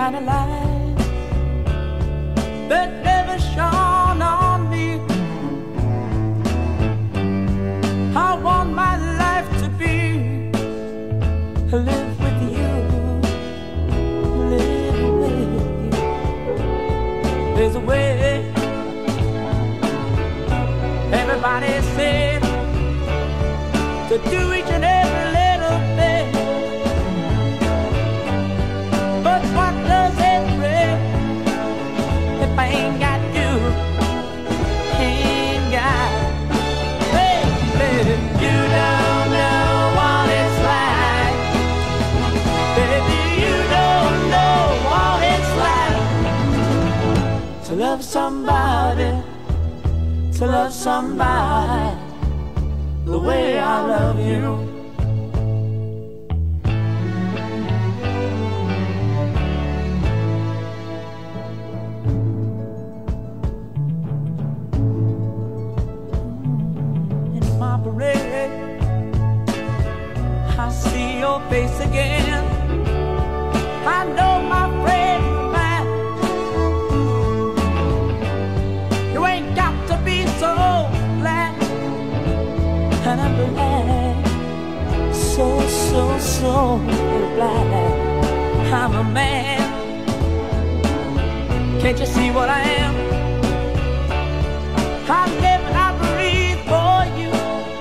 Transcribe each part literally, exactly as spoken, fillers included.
kind of light that never shone on me. I want my life to be live with you, live with you. There's a way. Everybody said to do each and every little thing, but what does it bring if I ain't got you? Ain't got, baby, you don't know what it's like. Baby, you don't know what it's like to love somebody, to love somebody the way I love you. In my parade, I see your face again. I know my friend man, you ain't got to be so glad. And I'm glad, so, so, so glad I'm a man. Can't you see what I am? I live and I breathe for you.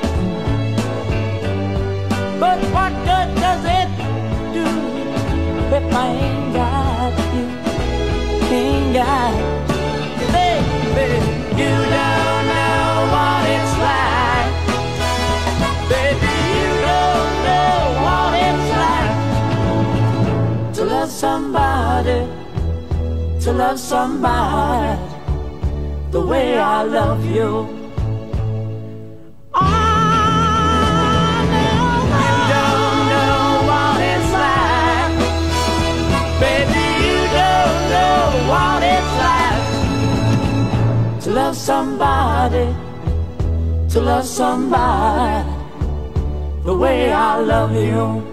But what good does it do if I ain't got you? Ain't got you, baby. You don't know what it's like. Baby, you don't know what it's like to love somebody, to love somebody the way I love you. Oh, no, you don't know what it's like. Baby, you don't know what it's like to love somebody, to love somebody the way I love you.